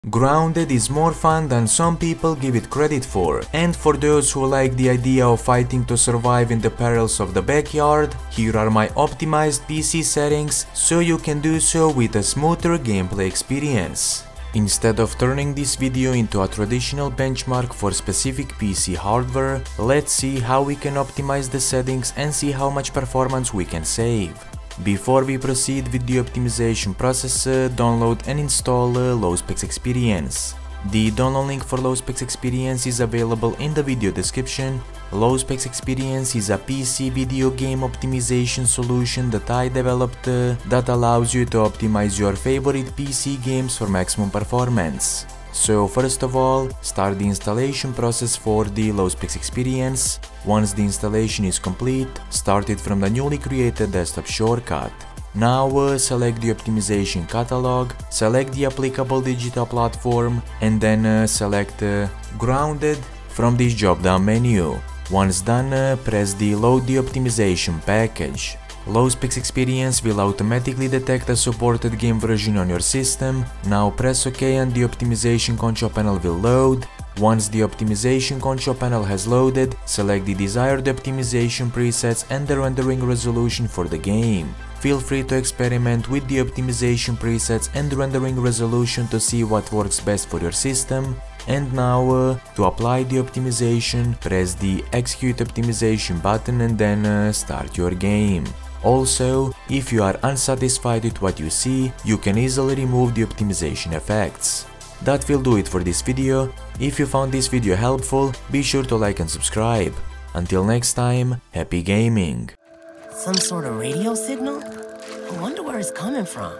Grounded is more fun than some people give it credit for, and for those who like the idea of fighting to survive in the perils of the backyard, here are my optimized PC settings so you can do so with a smoother gameplay experience. Instead of turning this video into a traditional benchmark for specific PC hardware, let's see how we can optimize the settings and see how much performance we can save. Before we proceed with the optimization process, download and install Low-Specs Experience. The download link for Low-Specs Experience is available in the video description. Low-Specs Experience is a PC video game optimization solution that I developed that allows you to optimize your favorite PC games for maximum performance. So first of all, start the installation process for the Low-Specs Experience. Once the installation is complete, start it from the newly created desktop shortcut. Now select the optimization catalog, select the applicable digital platform, and then select Grounded from this drop-down menu. Once done, press the Load the optimization package. Low-Specs Experience will automatically detect a supported game version on your system. Now press OK and the optimization control panel will load. Once the optimization control panel has loaded, select the desired optimization presets and the rendering resolution for the game. Feel free to experiment with the optimization presets and rendering resolution to see what works best for your system. And now, to apply the optimization, press the Execute Optimization button and then start your game. Also, if you are unsatisfied with what you see, you can easily remove the optimization effects. That will do it for this video. If you found this video helpful, be sure to like and subscribe. Until next time, happy gaming! Some sort of radio signal? I wonder where it's coming from.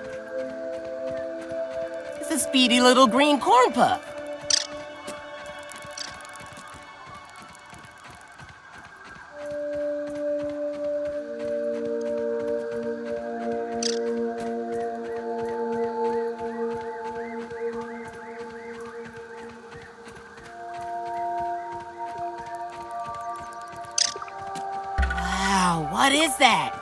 It's a speedy little green corn puff. Wow, what is that?